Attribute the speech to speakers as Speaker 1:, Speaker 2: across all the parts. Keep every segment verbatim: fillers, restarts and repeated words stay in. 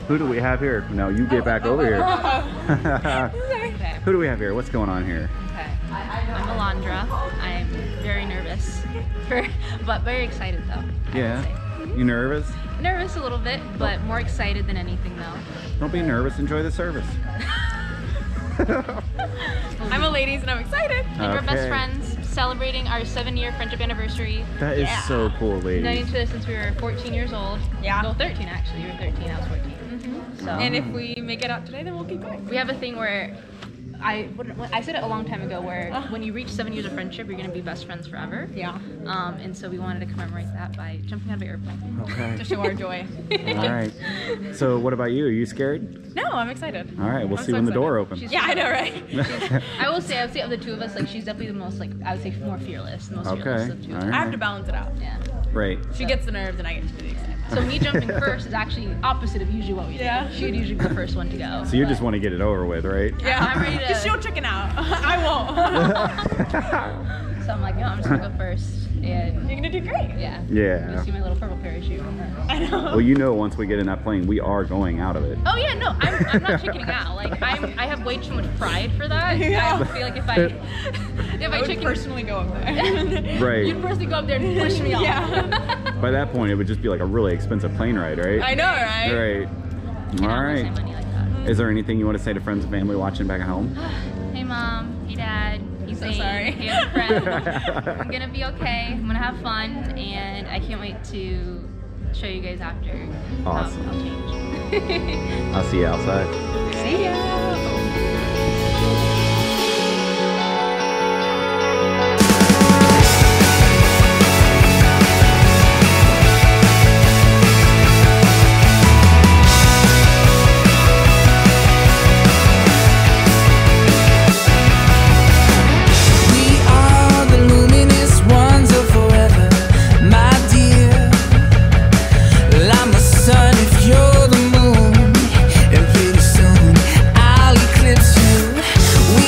Speaker 1: Who do we have here? No, you get back over here.
Speaker 2: Okay.
Speaker 1: Who do we have here? What's going on here?
Speaker 2: Okay. I'm Alondra. I'm very nervous, for, but very excited though. I would
Speaker 1: Yeah.
Speaker 2: say.
Speaker 1: You nervous?
Speaker 2: Nervous a little bit, but more excited than anything though.
Speaker 1: Don't be nervous. Enjoy the service.
Speaker 3: I'm a ladies and I'm excited.
Speaker 2: And we're best
Speaker 1: Okay.
Speaker 2: friends, celebrating our seven-year friendship anniversary.
Speaker 1: That is
Speaker 3: Yeah.
Speaker 1: so cool,
Speaker 2: Known
Speaker 1: lady.
Speaker 2: each other since we were fourteen years old.
Speaker 3: Yeah.
Speaker 2: Well, thirteen actually. You were thirteen, I was fourteen. So
Speaker 3: And if we make it out today, then we'll keep going.
Speaker 2: we have a thing where I wouldn't- I said it a long time ago, where when you reach seven years of friendship, you're gonna be best friends forever.
Speaker 3: Yeah.
Speaker 2: Um, and so we wanted to commemorate that by jumping out of an airplane.
Speaker 1: Okay.
Speaker 3: To show our joy.
Speaker 1: All right. So what about you? Are you scared?
Speaker 3: No, I'm excited.
Speaker 1: All right. We'll
Speaker 3: I'm
Speaker 1: see
Speaker 3: so
Speaker 1: when the door
Speaker 3: excited.
Speaker 1: opens.
Speaker 3: Yeah, I know, right?
Speaker 2: I will say, I would say of the two of us, like she's definitely the most, like I would say, more fearless, the most
Speaker 1: Okay.
Speaker 2: fearless of the two. of us.
Speaker 1: All
Speaker 3: I have to balance it out.
Speaker 2: Yeah.
Speaker 1: Right.
Speaker 3: She gets the nerves and I get to do the excitement.
Speaker 2: So me jumping first is actually opposite of usually what we do.
Speaker 3: Yeah.
Speaker 2: She would usually be the first one to go.
Speaker 1: So you just want to get it over with, right?
Speaker 3: Yeah,
Speaker 2: I'm ready to-
Speaker 3: Because she'll chicken out. I won't.
Speaker 2: So I'm like, no, I'm just gonna go first, and
Speaker 3: You're gonna do great.
Speaker 2: yeah.
Speaker 1: Yeah.
Speaker 2: You see my little purple parachute.
Speaker 3: I know.
Speaker 1: Well, you know, once we get in that plane, we are going out of it.
Speaker 2: Oh yeah, no, I'm, I'm not chickening out. Like I'm, I have way too much pride for that.
Speaker 3: Yeah.
Speaker 2: I feel like if I, if
Speaker 3: I
Speaker 2: I
Speaker 3: would
Speaker 2: chicken,
Speaker 3: personally go up there.
Speaker 1: Right.
Speaker 2: you'd personally go up there and push me off.
Speaker 3: Yeah.
Speaker 1: By that point, it would just be like a really expensive plane ride, right?
Speaker 3: I know, right?
Speaker 1: Right.
Speaker 2: Cannot
Speaker 1: All
Speaker 2: waste
Speaker 1: right.
Speaker 2: my money like that.
Speaker 1: Is there anything you want to say to friends and family watching back at home?
Speaker 2: Hey mom, hey dad, hey
Speaker 3: so
Speaker 2: Zane,
Speaker 3: sorry.
Speaker 2: hey other friends. I'm gonna be okay. I'm gonna have fun, and I can't wait to show you guys after
Speaker 1: Awesome.
Speaker 2: how I'll change.
Speaker 1: I'll see you outside.
Speaker 2: See ya.
Speaker 4: We are the luminous ones of forever, my dear. Well, I'm the sun if you're the moon, and pretty soon I'll eclipse you. We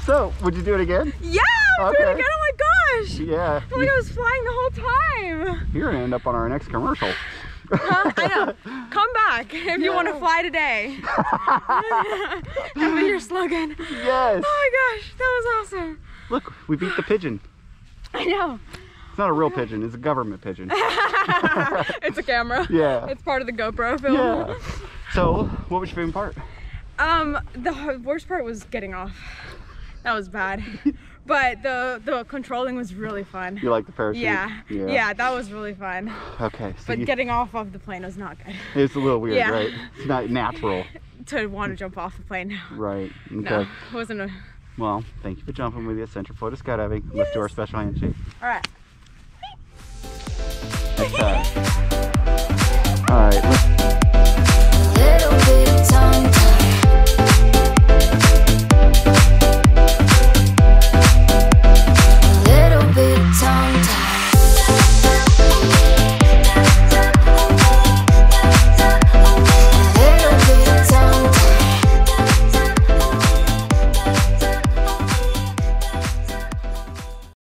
Speaker 1: So, would you do it again?
Speaker 3: Yeah, I'm doing it
Speaker 1: Okay.
Speaker 3: again. Oh my gosh.
Speaker 1: Yeah.
Speaker 3: I feel like I was flying the whole time.
Speaker 1: You're gonna end up on our next commercial.
Speaker 3: Huh? I know. Come back if you want to fly today. That'll be your slogan.
Speaker 1: Yes.
Speaker 3: Oh my gosh, that was awesome.
Speaker 1: Look, we beat the pigeon.
Speaker 3: I know.
Speaker 1: It's not a real pigeon, it's a government pigeon.
Speaker 3: It's a camera.
Speaker 1: Yeah.
Speaker 3: It's part of the GoPro film.
Speaker 1: Yeah. So, what was your favorite part?
Speaker 3: Um, the h- worst part was getting off. That was bad. But the the controlling was really fun.
Speaker 1: You like the parachute?
Speaker 3: Yeah.
Speaker 1: Yeah.
Speaker 3: Yeah, that was really fun.
Speaker 1: Okay. So
Speaker 3: But
Speaker 1: you,
Speaker 3: getting off of the plane was not good.
Speaker 1: it's a little weird,
Speaker 3: Yeah.
Speaker 1: right? It's not natural.
Speaker 3: To want to jump off the plane.
Speaker 1: Right. Okay.
Speaker 3: No, it wasn't a.
Speaker 1: Well, thank you for jumping with us, Central Florida Skydiving. Let's do our special handshake.
Speaker 3: All right.
Speaker 1: Next time.